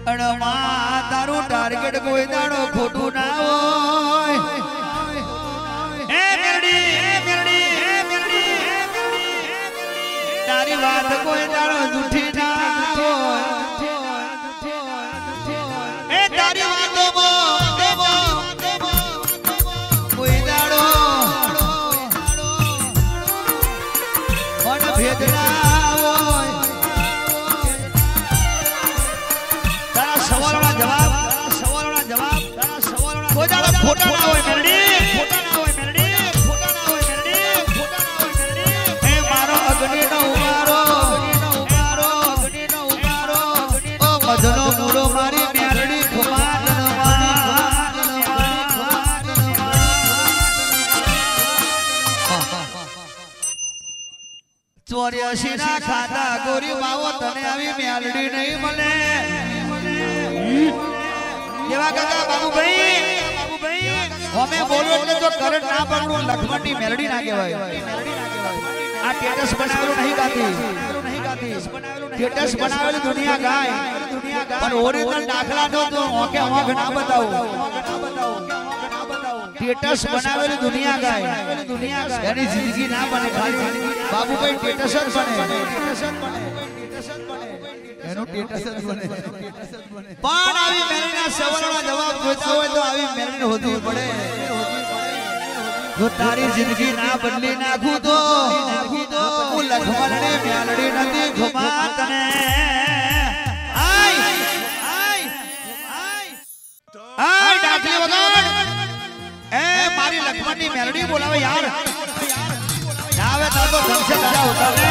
અણમાં તારું ટાર્ગેટ કોઈ દાડો ખોટું ના હોય એ મેરડી તારી વાત કોઈ દાડો જૂઠી ના હોય એ તારી વાતોમાં કોઈ દાડો મન ભેદ ના હોય તારા સવાલોના જવાબ કોઈ દાડો ખોટા ના હોય મેરડી ખોટા ના હોય મેરડી એ મારો અગ્નિનો ઉમારો ઓ મધનો મૂળો મારી મેરડી ચોર્યાસી ના ખાતા ગોરી બાવો તને આવી મેલડી નહીં મળે કેવા કાકા બાબુભાઈ અમે બોલો એટલે જો કરંટ ના પડવું લખમણની મેલડી ના કહેવાય આ સ્ટેટસ બનાવેલું નહીં ગાતી સ્ટેટસ બનાવેલું દુનિયા ગાય પણ ઓરિજિનલ દાખલા નો તો ઓકે ઓંખ ના બતાવું સ્ટેટસ બનાવેલું દુનિયા ગાય એની જિંદગી ના બને ખાલી બાબુભાઈ સ્ટેટસ જ બને એનું સ્ટેટસ જ બને પણ આવી મેલડીના સવાલના જવાબ જોઈતા હોય તો આવી મેલડી હોતી પડે જો તારી જિંદગી ના બદલી નાખું તો હું લખમણને મેલડી નથી ખમા તને આય ડાકલી વગર એ મારી લખમણની મેલડી બોલાવે યાર આવે તો ધમસે ધજા ઉતારે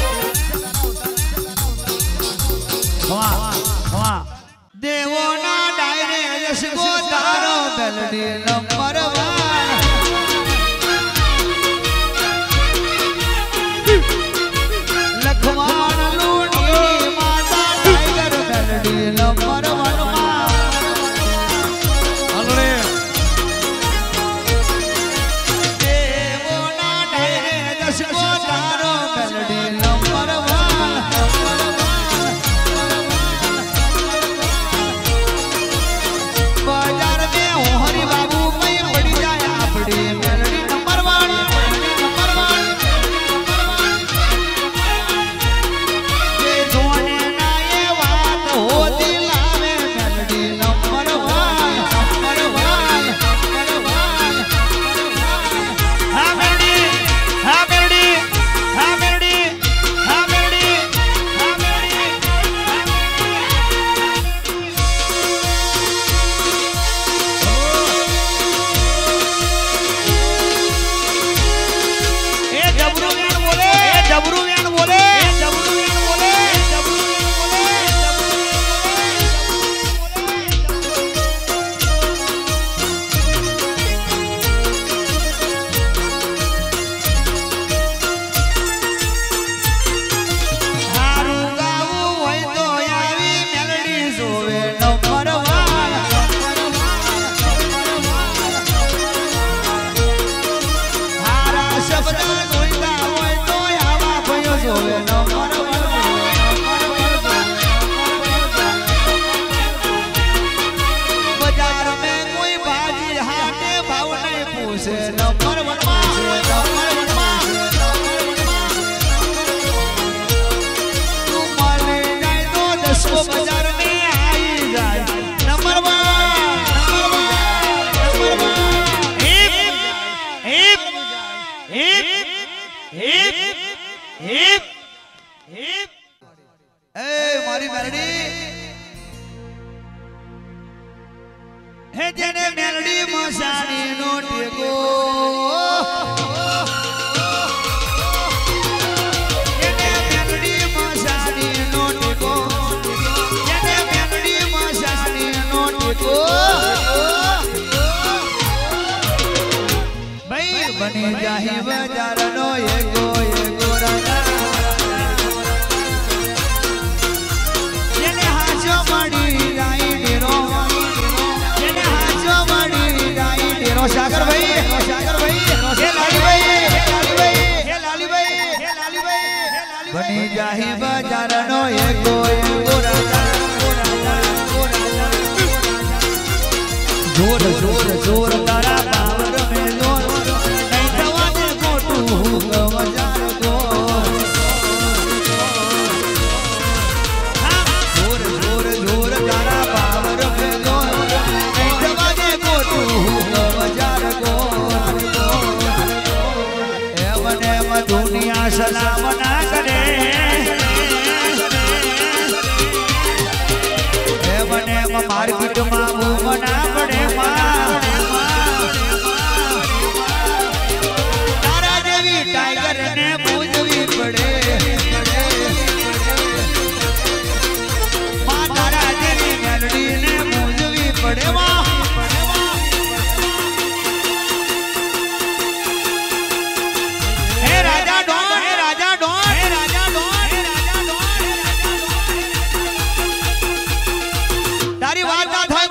ખમા દેવોના ડાયરે યશગો તારો મેલડી નંબર 1 લખમણ લૂણી માતા ટાઈગર મેલડી નંબર 1 મારી મેલડી હે જેને મેલડી મસાણી નો ટેકો જેને મેલડી મસાણી નો ટેકો જેને મેલડી મસાણી નો ટેકો ભાઈ બની જાહી બજાર નો એગો રાજા सागर भाई बनी जाही बाजार नो एगो राजा जोर जोर जोर तारा पावर में जोर नहीं जवाने मोटू गवजार गोर जोर जोर जोर तारा पावर में जोर नहीं जवाने मोटू गवजार गोर एवने म दुनिया सलाम ना करे एवने म मार्केट में घूमना पड़े तारा देवी टाइगर ने पूजवी पड़े मां तारा देवी मेलडी ने पूजवी पड़े हे राजा डॉन हे राजा डॉन हे राजा डॉन हे राजा डॉन तारी बात ना थाई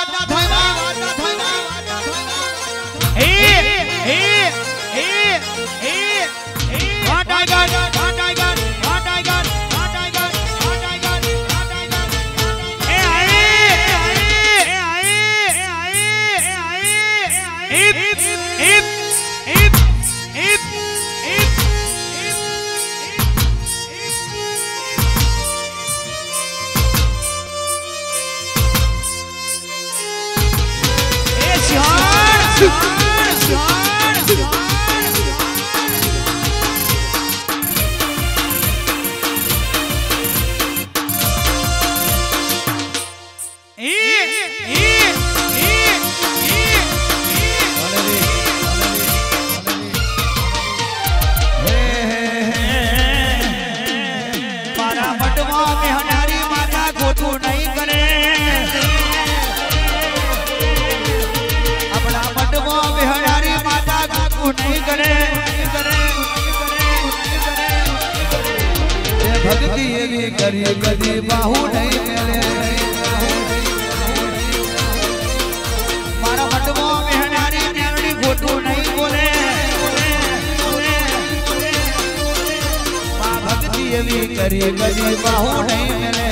भक्ति एवी करी कदी बाहु नहीं मिले मारा मटमो मेहनारी मेलडी खोटू नहीं बोले मां भक्ति एवी करी कदी बाहु नहीं मिले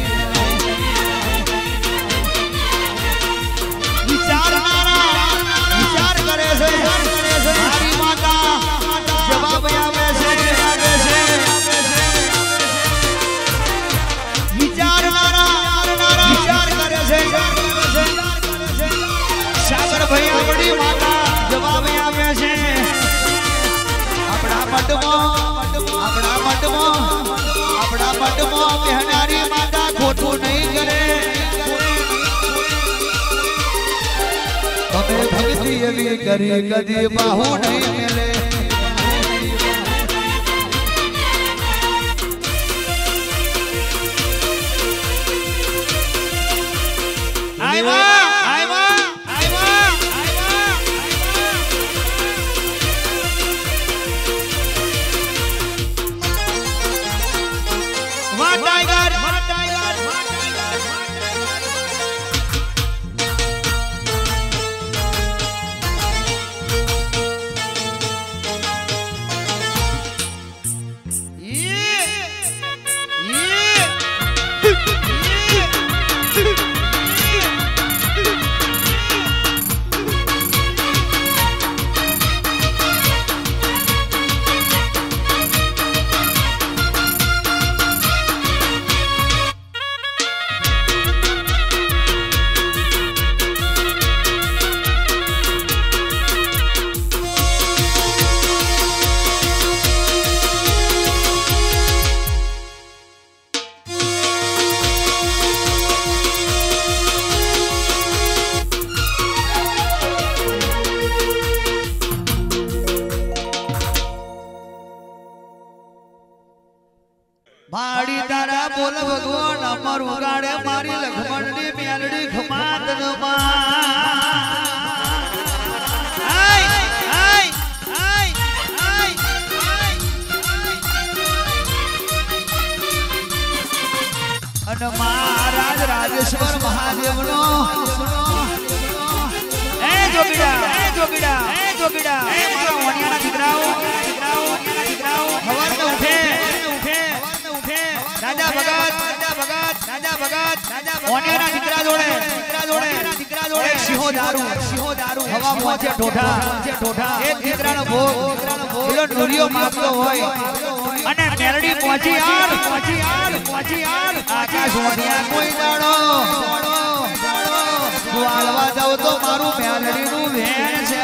विचार करे से हमारी माता जवाब आवे से विचार करे से सागर भैया बड़ी माता जवाब आवे से अपना मटमो मेहनारी माता खोटू नहीं करे हमें भक्ति एवी करी कदी बाहु नहीं मिले आइवा आइवा आइवा वाह टाइगर भाड़ी तारा बोल भगवान अमर उगाड़े मारी लखमंडी मेलडी खमात नमा आई आई आई आई अन महाराज राजेश्वर महादेव नो ए जोगीड़ा मारा वणियाना दिकराओ हवर में उठे राजा भगत ઓનેના દીકરા જોડે એક સિંહો દારૂ હવા મોજે ઠોઠા એક દીકરાનો ભોગ પેલો નુરિયો માંગતો હોય અને મેરડી પહોંચી યાર આકાશ વણ્યા કોઈ દાડો વાળવા જાવ તો મારું મેરડીનું વેણ છે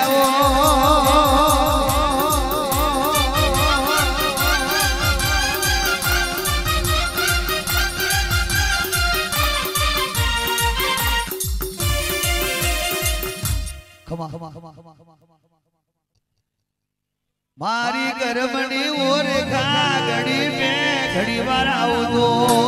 મારી ગરમણી ઓર ઘડી મે ઘડી વાર આવતો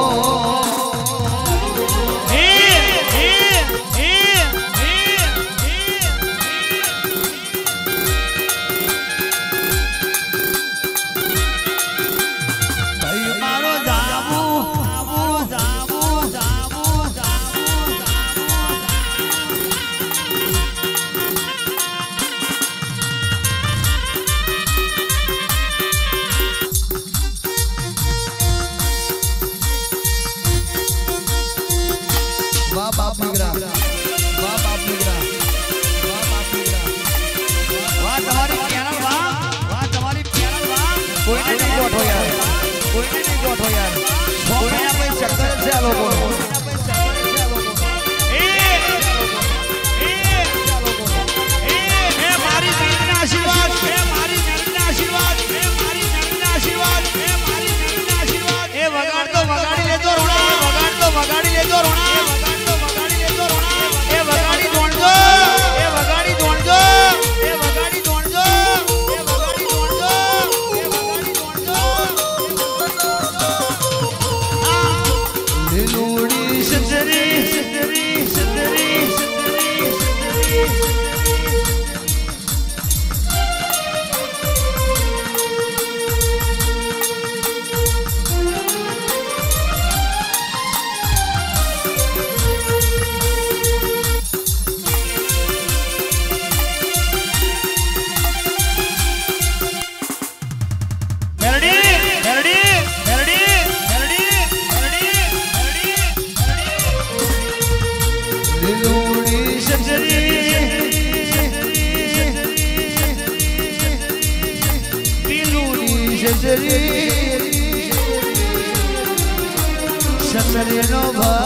સસરીનો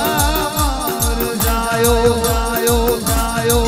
ભાર જાયો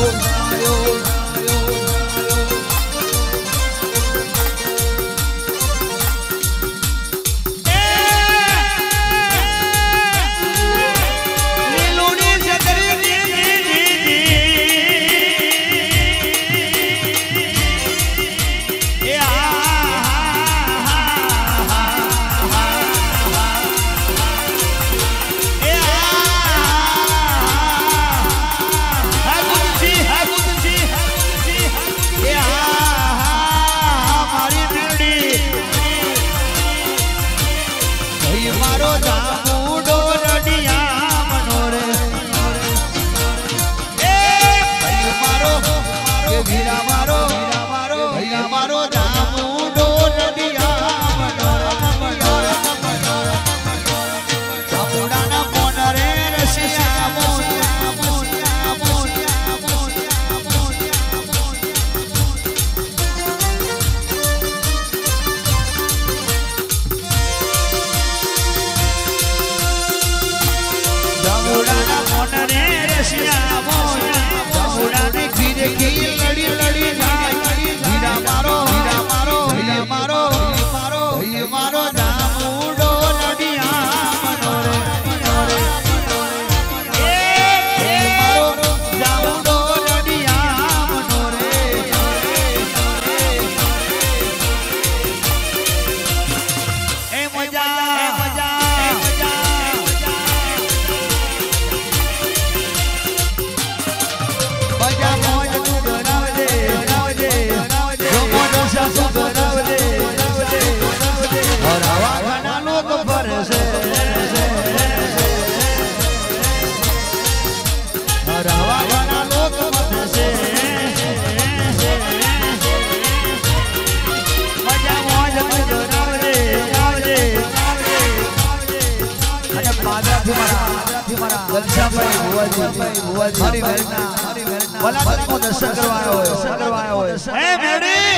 અને પાદરાથી મારા જલસાભાઈ ભુવાજી મારી વેરના વલાદતમાં દર્શન કરવા આવ્યો હોય હે મેરડી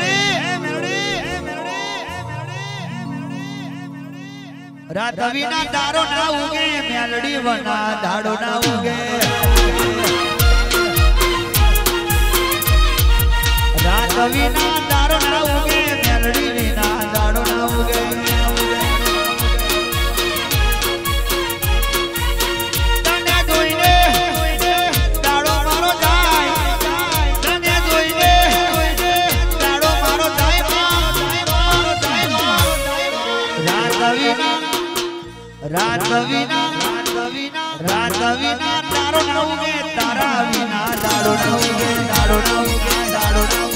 રાત વિના દારો ના ઉગે મેલડી વના દાડો ના ઉગે રાત વિના દારો ના ઉગે મેલડી વિના દાડો ના ઉગે તને જોઈને દાડો મારો જાય તને જોઈને દાડો મારો જાય રાત વિના તારો ના ઉગે તારા વિના દાડો ના ઉગે દાડો ના ઉગે દાડો ના